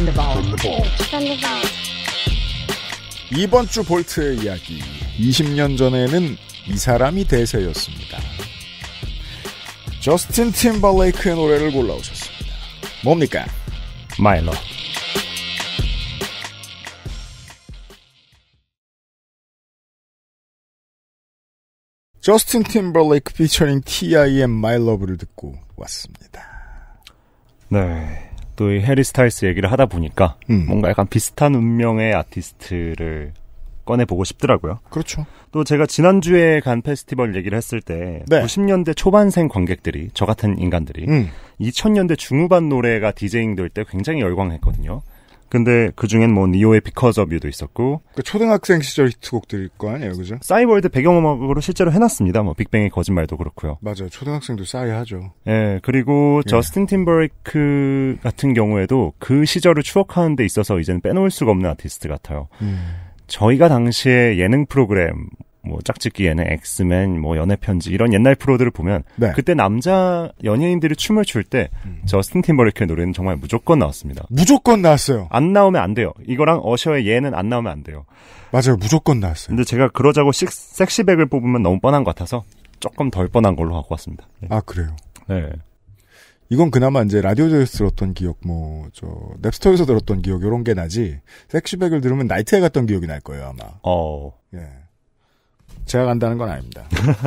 From the vault. 이번 주 볼트의 이야기. 20년 전에는 이 사람이 대세였습니다. 저스틴 팀버레이크의 노래를 골라오셨습니다. 뭡니까? My Love. 저스틴 팀버레이크 피처링 T.I.의 My Love를 듣고 왔습니다. 네. 또 이 해리 스타일스 얘기를 하다 보니까 뭔가 약간 비슷한 운명의 아티스트를 꺼내보고 싶더라고요. 그렇죠. 또 제가 지난주에 간 페스티벌 얘기를 했을 때 네. 90년대 초반생 관객들이, 저 같은 인간들이 2000년대 중후반 노래가 디제잉 될 때 굉장히 열광했거든요. 근데 그중엔 뭐 니오의 Because of You도 있었고, 그 초등학생 시절 히트곡들일 거 아니에요, 그죠? 싸이월드 배경음악으로 실제로 해놨습니다. 뭐 빅뱅의 거짓말도 그렇고요. 맞아요. 초등학생도 싸이하죠. 예, 그리고 저스틴 팀버레이크 같은 경우에도 그 시절을 추억하는 데 있어서 이제는 빼놓을 수가 없는 아티스트 같아요. 저희가 당시에 예능 프로그램, 뭐 짝짓기 예능, 엑스맨, 뭐 연애편지 이런 옛날 프로들을 보면 네. 그때 남자 연예인들이 춤을 출 때 저스틴 팀버레이크의 노래는 정말 무조건 나왔습니다. 무조건 나왔어요. 안 나오면 안 돼요. 이거랑 어셔의 예는 안 나오면 안 돼요. 맞아요. 무조건 나왔어요. 근데 제가 그러자고 섹시백을 뽑으면 너무 뻔한 것 같아서 조금 덜 뻔한 걸로 갖고 왔습니다. 네. 아, 그래요? 네. 이건 그나마 이제 라디오에서 들었던 기억, 넵스토어에서 들었던 기억, 요런 게 나지, 섹시백을 들으면 나이트에 갔던 기억이 날 거예요, 아마. 예. 제가 간다는 건 아닙니다.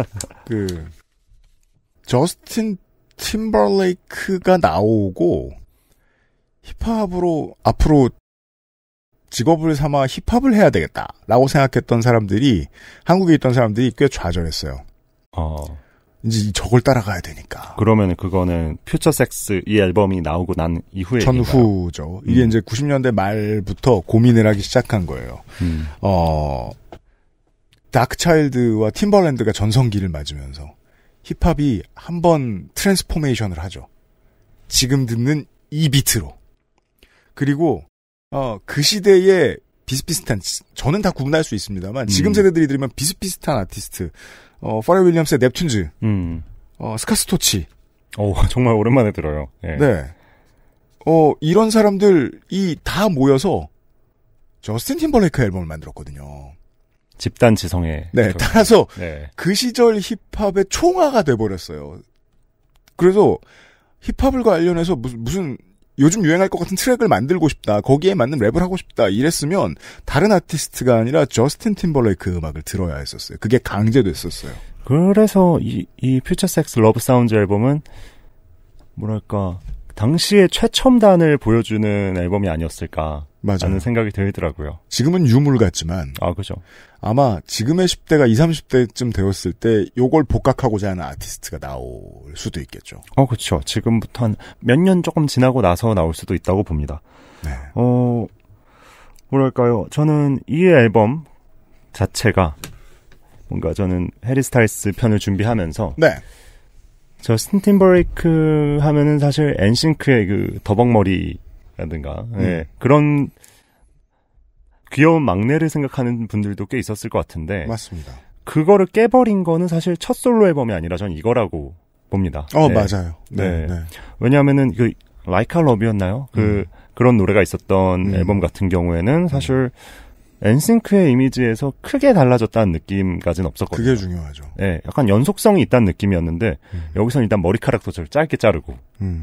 저스틴 팀버레이크가 나오고, 힙합으로, 앞으로 직업을 삼아 힙합을 해야 되겠다라고 생각했던 사람들이, 한국에 있던 사람들이 꽤 좌절했어요. 이제 저걸 따라가야 되니까. 그러면 그거는 퓨처 섹스 이 앨범이 나오고 난 이후에 전후죠. 이게 이제 90년대 말부터 고민을 하기 시작한 거예요. 다크차일드와 팀벌랜드가 전성기를 맞으면서 힙합이 한번 트랜스포메이션을 하죠. 지금 듣는 이 비트로. 그리고 그 시대에 비슷비슷한, 저는 다 구분할 수 있습니다만 지금 세대들이 들으면 비슷비슷한 아티스트, 퍼렐 윌리엄스의 넵튠즈, 스카스토치. 정말 오랜만에 들어요. 예. 네. 이런 사람들이 다 모여서 저스틴 팀버레이크 앨범을 만들었거든요. 집단 지성의. 네. 따라서 그 시절 힙합의 총화가 돼버렸어요. 그래서 힙합을 관련해서 무슨 요즘 유행할 것 같은 트랙을 만들고 싶다, 거기에 맞는 랩을 하고 싶다 이랬으면 다른 아티스트가 아니라 저스틴 팀버레이크 음악을 들어야 했었어요. 그게 강제됐었어요. 그래서 이 퓨처 섹스 러브 사운드 앨범은 뭐랄까 당시의 최첨단을 보여주는 앨범이 아니었을까 라는 생각이 들더라고요. 지금은 유물 같지만 그죠. 아마 지금의 10대가 20, 30대쯤 되었을 때 요걸 복각하고자 하는 아티스트가 나올 수도 있겠죠. 그렇죠. 지금부터 한 몇 년 조금 지나고 나서 나올 수도 있다고 봅니다. 네. 뭐랄까요. 저는 이 앨범 자체가 뭔가 저는 해리 스타일스 편을 준비하면서 저스틴 팀버레이크 하면은 사실 엔싱크의 그 더벅머리라든가 그런 귀여운 막내를 생각하는 분들도 꽤 있었을 것 같은데 맞습니다. 그거를 깨버린 거는 사실 첫 솔로 앨범이 아니라 전 이거라고 봅니다. 맞아요. 네. 왜냐하면은 그 Like I Love였나요? 그런 노래가 있었던 앨범 같은 경우에는 사실 엔싱크의 이미지에서 크게 달라졌다는 느낌까지는 없었거든요. 그게 중요하죠. 네, 약간 연속성이 있다는 느낌이었는데 여기서는 일단 머리카락도 좀 짧게 자르고.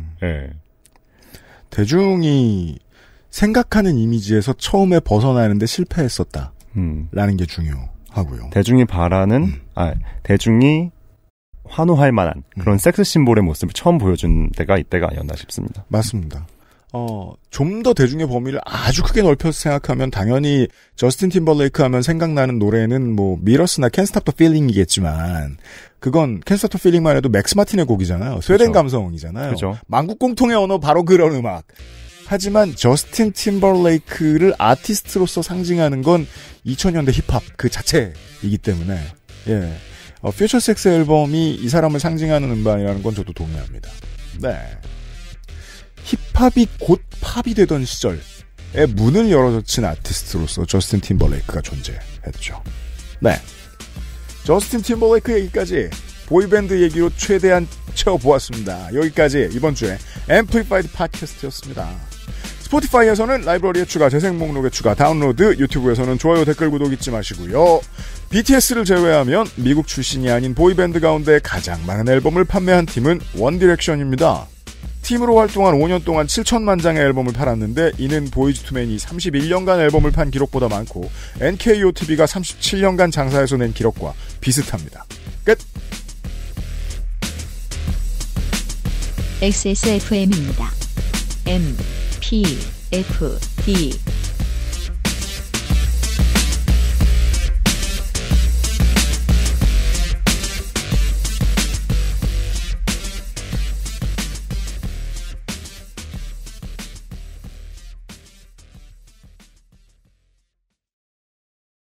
대중이 생각하는 이미지에서 처음에 벗어나는데 실패했었다. 라는 게 중요하고요. 대중이 바라는 대중이 환호할 만한 그런 섹스 심볼의 모습을 처음 보여준 때가 이때가 아니었나 싶습니다. 맞습니다. 좀 더 대중의 범위를 아주 크게 넓혀서 생각하면 당연히 저스틴 팀버레이크 하면 생각나는 노래는 뭐 미러스나 Can't Stop the Feeling이겠지만 그건 Can't Stop the Feeling만 해도 맥스 마틴의 곡이잖아요. 스웨덴 감성이잖아요. 그죠. 만국 공통의 언어 바로 그런 음악. 하지만 저스틴 팀버레이크를 아티스트로서 상징하는 건 2000년대 힙합 그 자체이기 때문에 퓨처 섹스 앨범이 이 사람을 상징하는 음반이라는 건 저도 동의합니다. 네. 힙합이 곧 팝이 되던 시절에 문을 열어젖힌 아티스트로서 저스틴 팀버레이크가 존재했죠. 네. 저스틴 팀버레이크 얘기까지 보이밴드 얘기로 최대한 채워보았습니다. 여기까지 이번 주에 앰플리파이드 팟캐스트였습니다. 스포티파이에서는 라이브러리에 추가, 재생 목록에 추가, 다운로드, 유튜브에서는 좋아요, 댓글, 구독 잊지 마시고요. BTS를 제외하면 미국 출신이 아닌 보이밴드 가운데 가장 많은 앨범을 판매한 팀은 원디렉션입니다. 팀으로 활동한 5년 동안 7천만 장의 앨범을 팔았는데 이는 보이즈투맨이 31년간 앨범을 판 기록보다 많고 NKOTB가 37년간 장사해서 낸 기록과 비슷합니다. 끝! XSFM입니다. M, P, F, D